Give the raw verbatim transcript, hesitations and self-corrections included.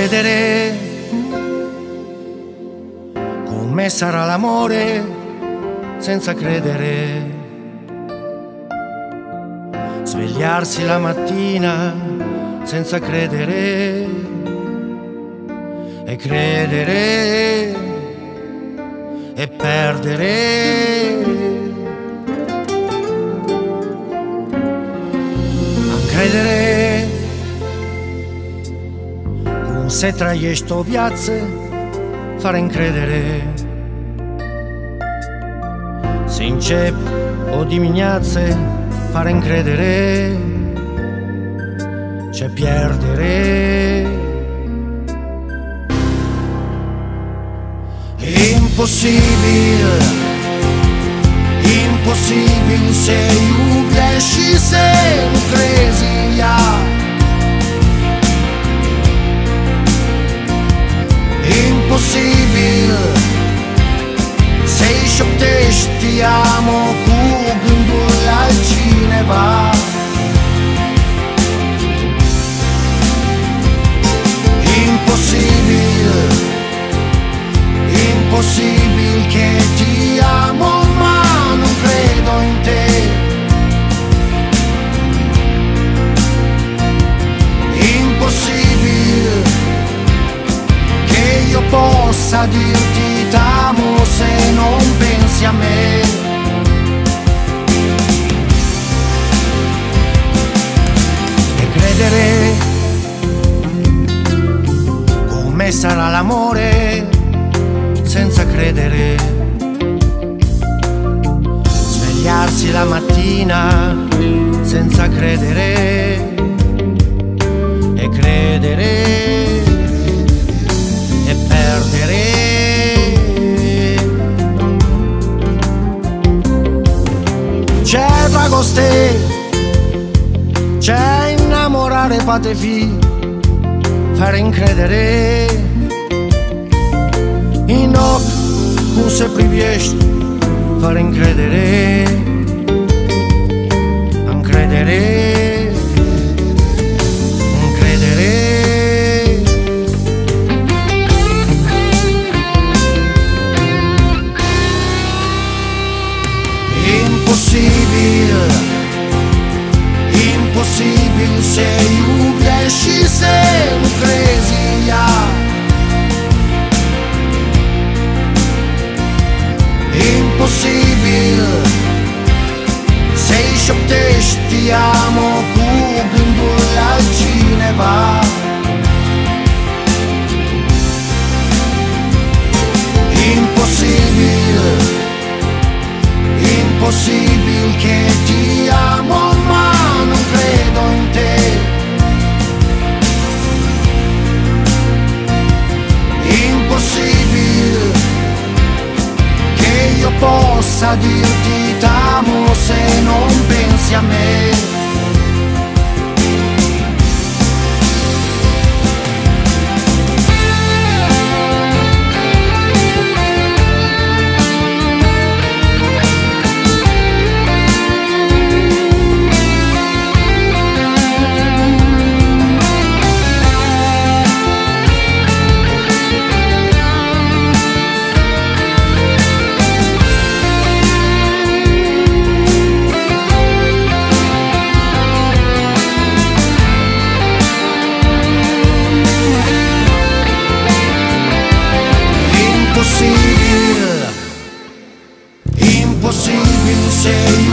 credere, come sarà l'amore senza credere. Svegliarsi la mattina senza credere e credere e perdere. A credere cum se trăiește o viață fără încredere. Se încep o dimineață fără încredere, c'è pierdere. Imposibil, imposibil se iubești și să nu crezi în ea. Imposibil să-i șoptești ti amo cu gândul la altcineva. Imposibil, imposibil che ti amo ma non credo in te. Impossibile che io possa dirti t'amo se non pensi a me. E credere, come sarà l'amore senza credere. Svegliarsi la mattina senza credere e credere e perdere. C'è dragoste, c'è innamorare poate fi, fare incredere. In ochi cum se priviești fără încredere, încredere, încredere. Imposibil, imposibil se iubești și să nu crezi în ea. Imposibil să-i șoptești ti amo cu gândul la altcineva. Imposibil, imposibil che ti amo ma non credo in te. Impossibil che io possa dirti t'amo se non pensi a me. Impossibile, impossibile se